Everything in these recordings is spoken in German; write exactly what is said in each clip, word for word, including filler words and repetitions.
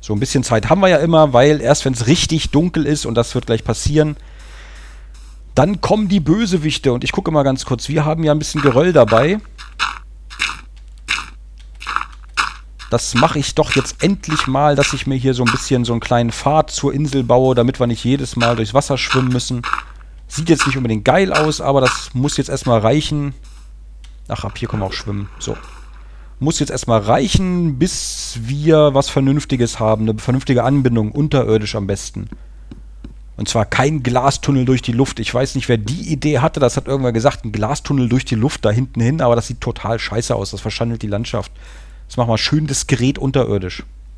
So ein bisschen Zeit haben wir ja immer, weil erst wenn es richtig dunkel ist, und das wird gleich passieren, dann kommen die Bösewichte. Und ich gucke mal ganz kurz, wir haben ja ein bisschen Geröll dabei. Das mache ich doch jetzt endlich mal, dass ich mir hier so ein bisschen so einen kleinen Pfad zur Insel baue, damit wir nicht jedes Mal durchs Wasser schwimmen müssen. Sieht jetzt nicht unbedingt geil aus, aber das muss jetzt erstmal reichen. Ach, ab hier können wir auch schwimmen. So. Muss jetzt erstmal reichen, bis wir was Vernünftiges haben. Eine vernünftige Anbindung, unterirdisch am besten. Und zwar kein Glastunnel durch die Luft. Ich weiß nicht, wer die Idee hatte. Das hat irgendwer gesagt, ein Glastunnel durch die Luft da hinten hin. Aber das sieht total scheiße aus. Das verschandelt die Landschaft. Das machen wir schön diskret unterirdisch.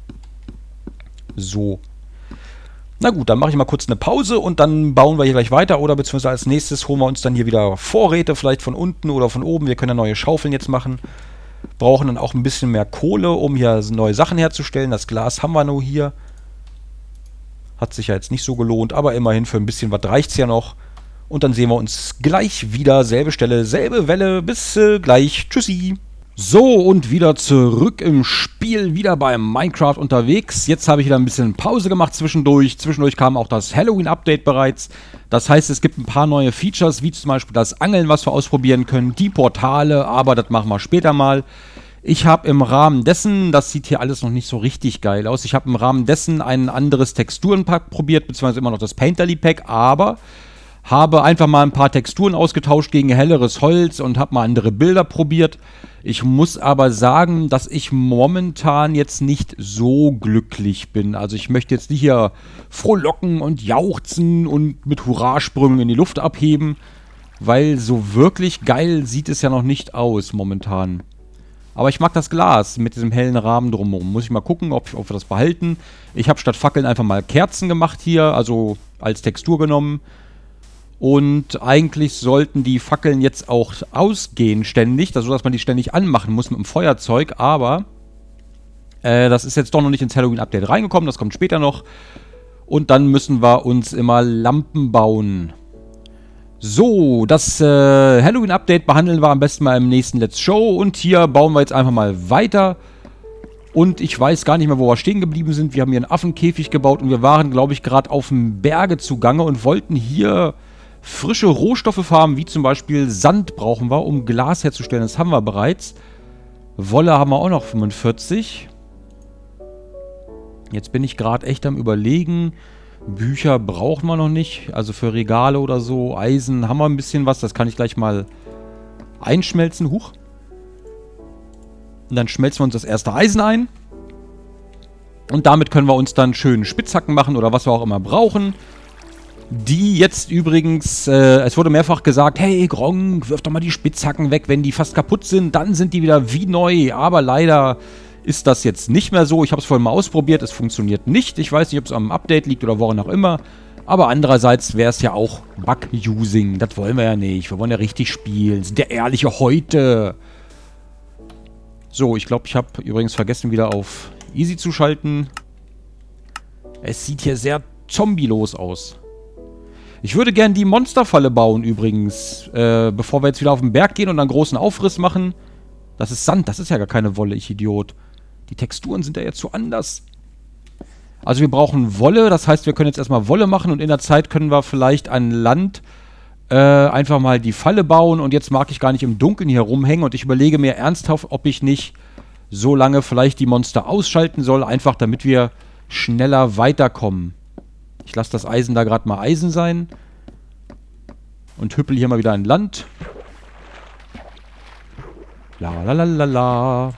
So. Na gut, dann mache ich mal kurz eine Pause und dann bauen wir hier gleich weiter. Oder beziehungsweise als nächstes holen wir uns dann hier wieder Vorräte. Vielleicht von unten oder von oben. Wir können ja neue Schaufeln jetzt machen. Brauchen dann auch ein bisschen mehr Kohle, um hier neue Sachen herzustellen. Das Glas haben wir nur hier. Hat sich ja jetzt nicht so gelohnt, aber immerhin für ein bisschen was reicht es ja noch. Und dann sehen wir uns gleich wieder. Selbe Stelle, selbe Welle. Bis äh, gleich. Tschüssi. So, und wieder zurück im Spiel, wieder bei Minecraft unterwegs. Jetzt habe ich wieder ein bisschen Pause gemacht zwischendurch. Zwischendurch kam auch das Halloween-Update bereits. Das heißt, es gibt ein paar neue Features, wie zum Beispiel das Angeln, was wir ausprobieren können. Die Portale, aber das machen wir später mal. Ich habe im Rahmen dessen, das sieht hier alles noch nicht so richtig geil aus, ich habe im Rahmen dessen ein anderes Texturenpack probiert, beziehungsweise immer noch das Painterly-Pack, aber habe einfach mal ein paar Texturen ausgetauscht gegen helleres Holz und habe mal andere Bilder probiert. Ich muss aber sagen, dass ich momentan jetzt nicht so glücklich bin. Also ich möchte jetzt nicht hier frohlocken und jauchzen und mit Hurrasprüngen in die Luft abheben, weil so wirklich geil sieht es ja noch nicht aus momentan. Aber ich mag das Glas mit diesem hellen Rahmen drumherum. Muss ich mal gucken, ob, ob wir das behalten. Ich habe statt Fackeln einfach mal Kerzen gemacht hier, also als Textur genommen. Und eigentlich sollten die Fackeln jetzt auch ausgehen ständig, also dass man die ständig anmachen muss mit dem Feuerzeug. Aber äh, das ist jetzt doch noch nicht ins Halloween-Update reingekommen, das kommt später noch. Und dann müssen wir uns immer Lampen bauen. So, das äh, Halloween-Update behandeln wir am besten mal im nächsten Let's Show. Und hier bauen wir jetzt einfach mal weiter. Und ich weiß gar nicht mehr, wo wir stehen geblieben sind. Wir haben hier einen Affenkäfig gebaut und wir waren, glaube ich, gerade auf dem Berge zugange und wollten hier frische Rohstoffe farmen, wie zum Beispiel Sand brauchen wir, um Glas herzustellen. Das haben wir bereits. Wolle haben wir auch noch fünfundvierzig. Jetzt bin ich gerade echt am Überlegen. Bücher brauchen wir noch nicht, also für Regale oder so. Eisen haben wir ein bisschen was, das kann ich gleich mal einschmelzen. Huch. Und dann schmelzen wir uns das erste Eisen ein. Und damit können wir uns dann schön Spitzhacken machen oder was wir auch immer brauchen. Die jetzt übrigens, äh, es wurde mehrfach gesagt, hey Gronk, wirf doch mal die Spitzhacken weg, wenn die fast kaputt sind, dann sind die wieder wie neu. Aber leider ist das jetzt nicht mehr so. Ich habe es vorhin mal ausprobiert, es funktioniert nicht. Ich weiß nicht, ob es am Update liegt oder woran auch immer. Aber andererseits wäre es ja auch Bug-Using. Das wollen wir ja nicht. Wir wollen ja richtig spielen. Sind der ehrliche heute. So, ich glaube, ich habe übrigens vergessen, wieder auf Easy zu schalten. Es sieht hier sehr zombielos aus. Ich würde gerne die Monsterfalle bauen übrigens, äh, bevor wir jetzt wieder auf den Berg gehen und einen großen Aufriss machen. Das ist Sand, das ist ja gar keine Wolle, ich Idiot. Die Texturen sind ja jetzt so anders. Also wir brauchen Wolle, das heißt, wir können jetzt erstmal Wolle machen und in der Zeit können wir vielleicht an Land äh, einfach mal die Falle bauen. Und jetzt mag ich gar nicht im Dunkeln hier rumhängen und ich überlege mir ernsthaft, ob ich nicht so lange vielleicht die Monster ausschalten soll, einfach damit wir schneller weiterkommen. Ich lasse das Eisen da gerade mal Eisen sein. Und hüppel hier mal wieder an Land. La la la la la.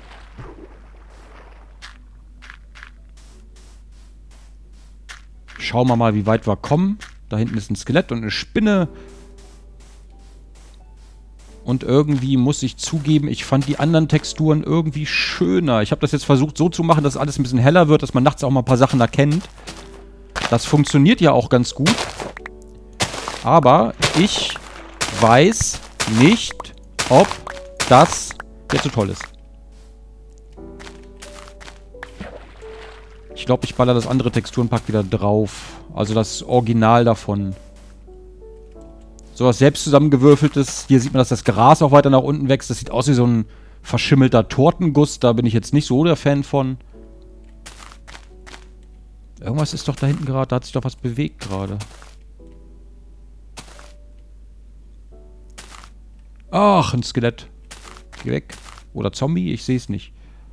Schauen wir mal, wie weit wir kommen. Da hinten ist ein Skelett und eine Spinne. Und irgendwie muss ich zugeben, ich fand die anderen Texturen irgendwie schöner. Ich habe das jetzt versucht so zu machen, dass alles ein bisschen heller wird, dass man nachts auch mal ein paar Sachen erkennt. Das funktioniert ja auch ganz gut. Aber ich weiß nicht, ob das jetzt so toll ist. Ich glaube, ich baller das andere Texturenpack wieder drauf. Also das Original davon. So was selbst zusammengewürfeltes. Hier sieht man, dass das Gras auch weiter nach unten wächst. Das sieht aus wie so ein verschimmelter Tortenguss. Da bin ich jetzt nicht so der Fan von. Irgendwas ist doch da hinten gerade. Da hat sich doch was bewegt gerade. Ach, ein Skelett. Geh weg. Oder Zombie, ich sehe es nicht.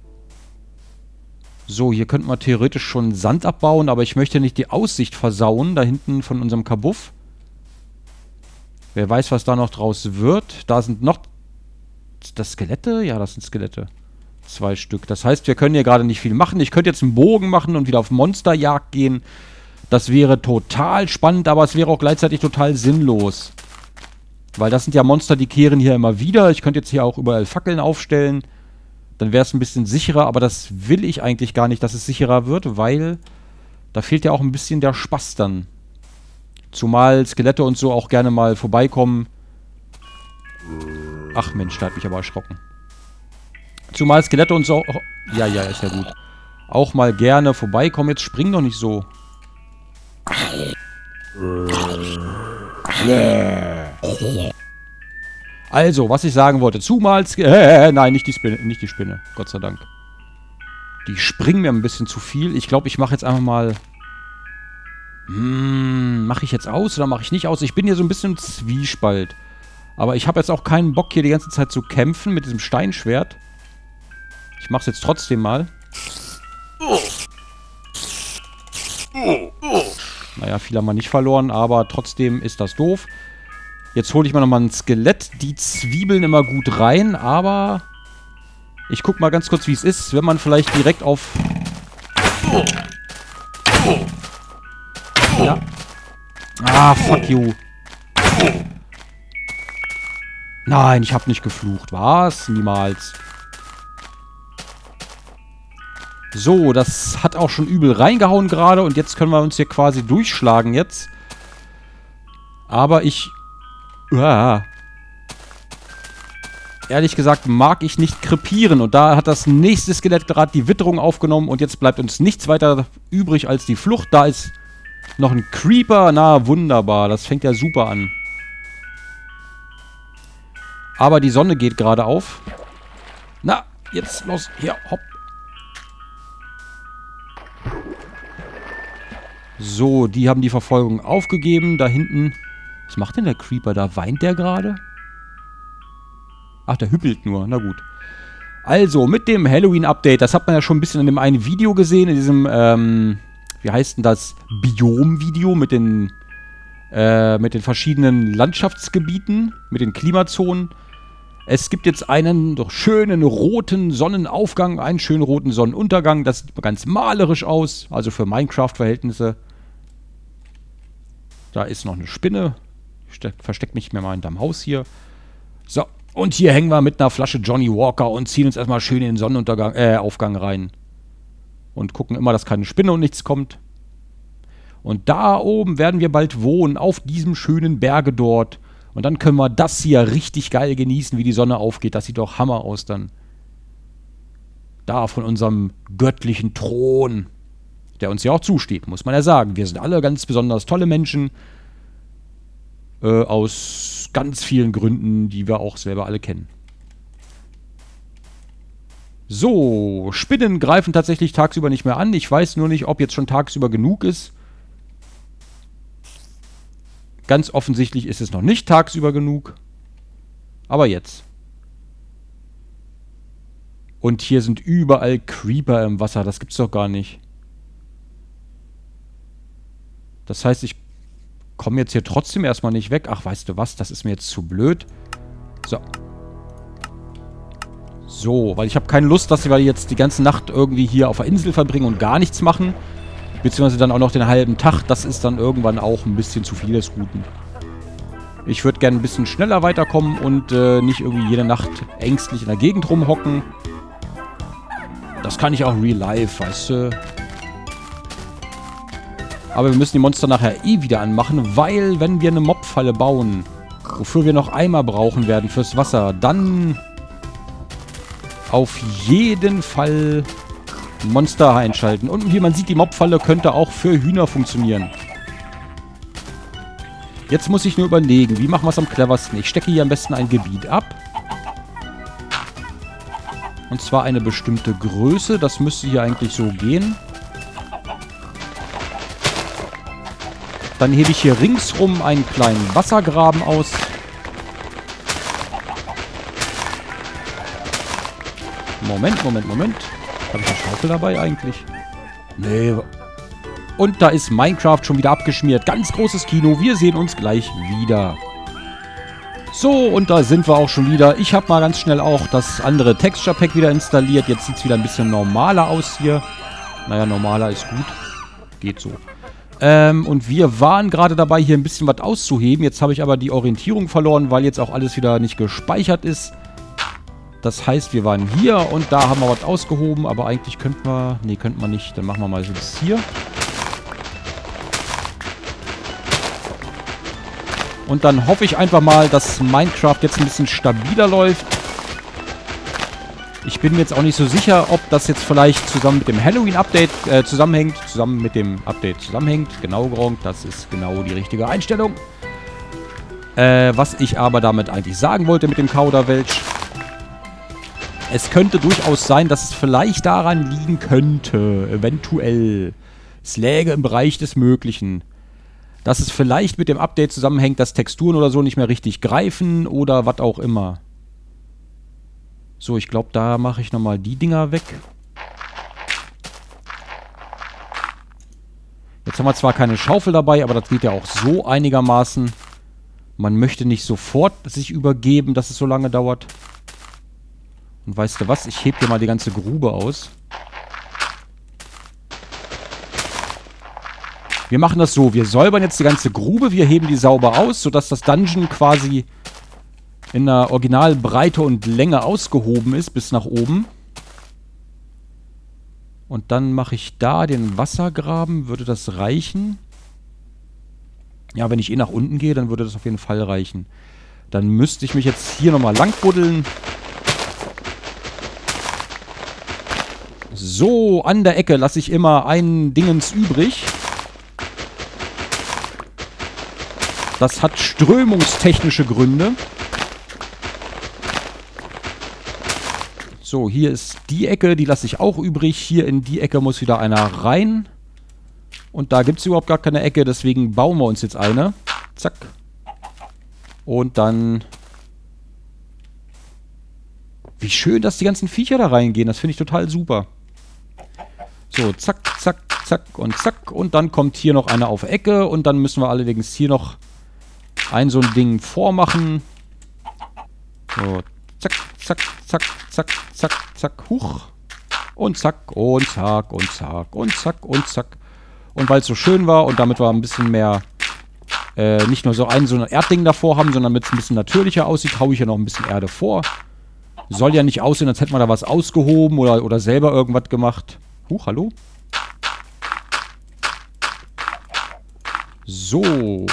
So, hier könnten wir theoretisch schon Sand abbauen, aber ich möchte nicht die Aussicht versauen, da hinten von unserem Kabuff. Wer weiß, was da noch draus wird. Da sind noch... Sind das Skelette? Ja, das sind Skelette. Zwei Stück. Das heißt, wir können hier gerade nicht viel machen. Ich könnte jetzt einen Bogen machen und wieder auf Monsterjagd gehen. Das wäre total spannend, aber es wäre auch gleichzeitig total sinnlos. Weil das sind ja Monster, die kehren hier immer wieder. Ich könnte jetzt hier auch überall Fackeln aufstellen. Dann wäre es ein bisschen sicherer, aber das will ich eigentlich gar nicht, dass es sicherer wird, weil da fehlt ja auch ein bisschen der Spaß dann. Zumal Skelette und so auch gerne mal vorbeikommen. Ach Mensch, da hat mich aber erschrocken. Zumal Skelette und so... Oh, ja, ja, ist ja gut. Auch mal gerne vorbeikommen. Jetzt spring doch nicht so. Also, was ich sagen wollte. Zumal... Äh, nein, nicht die Spinne. Nicht die Spinne. Gott sei Dank. Die springen mir ein bisschen zu viel. Ich glaube, ich mache jetzt einfach mal... Hm, mache ich jetzt aus oder mache ich nicht aus? Ich bin hier so ein bisschen im Zwiespalt. Aber ich habe jetzt auch keinen Bock, hier die ganze Zeit zu kämpfen mit diesem Steinschwert. Ich mache es jetzt trotzdem mal. Naja, viel haben wir nicht verloren, aber trotzdem ist das doof. Jetzt hole ich mir nochmal ein Skelett. Die Zwiebeln immer gut rein, aber... Ich guck mal ganz kurz, wie es ist, wenn man vielleicht direkt auf... Ja. Ah, fuck you. Nein, ich habe nicht geflucht. Was? Niemals. So, das hat auch schon übel reingehauen gerade. Und jetzt können wir uns hier quasi durchschlagen jetzt. Aber ich... Ja. Ehrlich gesagt mag ich nicht krepieren. Und da hat das nächste Skelett gerade die Witterung aufgenommen. Und jetzt bleibt uns nichts weiter übrig als die Flucht. Da ist noch ein Creeper. Na, wunderbar. Das fängt ja super an. Aber die Sonne geht gerade auf. Na, jetzt los. Hier, hopp. So, die haben die Verfolgung aufgegeben. Da hinten... Was macht denn der Creeper da? Weint der gerade? Ach, der hüppelt nur. Na gut. Also, mit dem Halloween-Update, das hat man ja schon ein bisschen in dem einen Video gesehen, in diesem, ähm, wie heißt denn das? Biom-Video mit den, äh, mit den verschiedenen Landschaftsgebieten, mit den Klimazonen. Es gibt jetzt einen doch schönen roten Sonnenaufgang, einen schönen roten Sonnenuntergang. Das sieht ganz malerisch aus, also für Minecraft-Verhältnisse. Da ist noch eine Spinne. Ich verstecke mich mir mal hinterm Haus hier. So, und hier hängen wir mit einer Flasche Johnny Walker und ziehen uns erstmal schön in den Sonnenuntergang, äh, Aufgang rein. Und gucken immer, dass keine Spinne und nichts kommt. Und da oben werden wir bald wohnen, auf diesem schönen Berge dort. Und dann können wir das hier richtig geil genießen, wie die Sonne aufgeht. Das sieht doch Hammer aus dann. Da von unserem göttlichen Thron, der uns ja auch zusteht, muss man ja sagen. Wir sind alle ganz besonders tolle Menschen. Äh, aus ganz vielen Gründen, die wir auch selber alle kennen. So, Spinnen greifen tatsächlich tagsüber nicht mehr an. Ich weiß nur nicht, ob jetzt schon tagsüber genug ist. Ganz offensichtlich ist es noch nicht tagsüber genug. Aber jetzt. Und hier sind überall Creeper im Wasser. Das gibt's doch gar nicht. Das heißt, ich komme jetzt hier trotzdem erstmal nicht weg. Ach, weißt du was? Das ist mir jetzt zu blöd. So. So, weil ich habe keine Lust, dass wir jetzt die ganze Nacht irgendwie hier auf der Insel verbringen und gar nichts machen. Beziehungsweise dann auch noch den halben Tag. Das ist dann irgendwann auch ein bisschen zu viel des Guten. Ich würde gerne ein bisschen schneller weiterkommen und äh, nicht irgendwie jede Nacht ängstlich in der Gegend rumhocken. Das kann ich auch real life, weißt du. Aber wir müssen die Monster nachher eh wieder anmachen, weil wenn wir eine Mobfalle bauen, wofür wir noch Eimer brauchen werden fürs Wasser, dann auf jeden Fall Monster einschalten. Und wie man sieht, die Mobfalle könnte auch für Hühner funktionieren. Jetzt muss ich nur überlegen, wie machen wir es am cleversten? Ich stecke hier am besten ein Gebiet ab. Und zwar eine bestimmte Größe. Das müsste hier eigentlich so gehen. Dann hebe ich hier ringsrum einen kleinen Wassergraben aus. Moment, Moment, Moment. Habe ich eine Schaufel dabei eigentlich? Nee. Und da ist Minecraft schon wieder abgeschmiert. Ganz großes Kino. Wir sehen uns gleich wieder. So, und da sind wir auch schon wieder. Ich habe mal ganz schnell auch das andere Texture Pack wieder installiert. Jetzt sieht es wieder ein bisschen normaler aus hier. Naja, normaler ist gut. Geht so. Ähm, und wir waren gerade dabei, hier ein bisschen was auszuheben. Jetzt habe ich aber die Orientierung verloren, weil jetzt auch alles wieder nicht gespeichert ist. Das heißt, wir waren hier und da haben wir was ausgehoben. Aber eigentlich könnten wir... Nee, könnten wir nicht. Dann machen wir mal so bis hier. Und dann hoffe ich einfach mal, dass Minecraft jetzt ein bisschen stabiler läuft. Ich bin mir jetzt auch nicht so sicher, ob das jetzt vielleicht zusammen mit dem Halloween-Update äh, zusammenhängt. Zusammen mit dem Update zusammenhängt. Genau, Gronk, das ist genau die richtige Einstellung. Äh, was ich aber damit eigentlich sagen wollte mit dem Kauderwelsch. Es könnte durchaus sein, dass es vielleicht daran liegen könnte, eventuell. Es läge im Bereich des Möglichen. Dass es vielleicht mit dem Update zusammenhängt, dass Texturen oder so nicht mehr richtig greifen oder was auch immer. So, ich glaube, da mache ich nochmal die Dinger weg. Jetzt haben wir zwar keine Schaufel dabei, aber das geht ja auch so einigermaßen. Man möchte nicht sofort sich übergeben, dass es so lange dauert. Und weißt du was? Ich hebe hier mal die ganze Grube aus. Wir machen das so, wir säubern jetzt die ganze Grube, wir heben die sauber aus, sodass das Dungeon quasi in der Originalbreite und Länge ausgehoben ist, bis nach oben. Und dann mache ich da den Wassergraben, würde das reichen? Ja, wenn ich eh nach unten gehe, dann würde das auf jeden Fall reichen. Dann müsste ich mich jetzt hier nochmal lang buddeln. So, an der Ecke lasse ich immer ein Dingens übrig. Das hat strömungstechnische Gründe. So, hier ist die Ecke, die lasse ich auch übrig. Hier in die Ecke muss wieder einer rein. Und da gibt es überhaupt gar keine Ecke, deswegen bauen wir uns jetzt eine. Zack. Und dann... Wie schön, dass die ganzen Viecher da reingehen. Das finde ich total super. So, zack, zack, zack und zack. Und dann kommt hier noch eine auf Ecke. Und dann müssen wir allerdings hier noch ein so ein Ding vormachen. So, zack, zack, zack, zack, zack, zack, huch. Und zack, und zack, und zack, und zack, und zack. Und weil es so schön war und damit wir ein bisschen mehr, äh, nicht nur so ein, so ein Erdding davor haben, sondern damit es ein bisschen natürlicher aussieht, haue ich hier noch ein bisschen Erde vor. Soll ja nicht aussehen, als hätte man da was ausgehoben oder, oder selber irgendwas gemacht. Huch, hallo? So.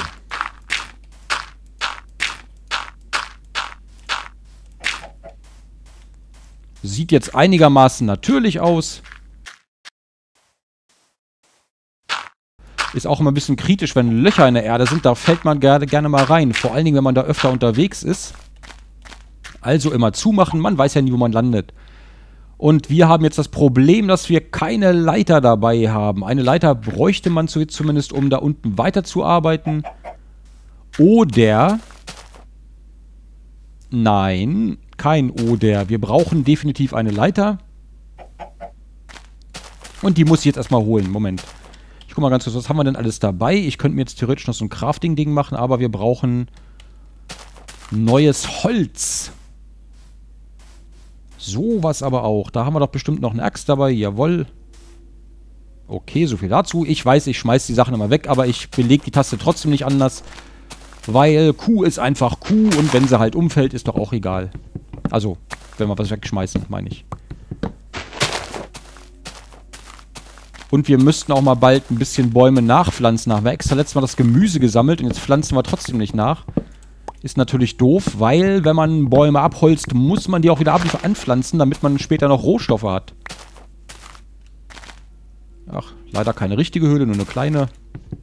Sieht jetzt einigermaßen natürlich aus. Ist auch immer ein bisschen kritisch, wenn Löcher in der Erde sind. Da fällt man gerne, gerne mal rein. Vor allen Dingen, wenn man da öfter unterwegs ist. Also immer zumachen. Man weiß ja nie, wo man landet. Und wir haben jetzt das Problem, dass wir keine Leiter dabei haben. Eine Leiter bräuchte man zumindest, um da unten weiterzuarbeiten. Oder... Nein, kein Oder. Wir brauchen definitiv eine Leiter. Und die muss ich jetzt erstmal holen. Moment. Ich guck mal ganz kurz, was haben wir denn alles dabei? Ich könnte mir jetzt theoretisch noch so ein Crafting-Ding machen, aber wir brauchen neues Holz. Sowas aber auch. Da haben wir doch bestimmt noch eine Axt dabei. Jawohl. Okay, so viel dazu. Ich weiß, ich schmeiß die Sachen immer weg, aber ich belege die Taste trotzdem nicht anders. Weil Q ist einfach Q und wenn sie halt umfällt, ist doch auch egal. Also, wenn wir was wegschmeißen, meine ich. Und wir müssten auch mal bald ein bisschen Bäume nachpflanzen. Haben wir extra letztes Mal das Gemüse gesammelt und jetzt pflanzen wir trotzdem nicht nach. Ist natürlich doof, weil wenn man Bäume abholzt, muss man die auch wieder anpflanzen, damit man später noch Rohstoffe hat. Ach, leider keine richtige Höhle, nur eine kleine.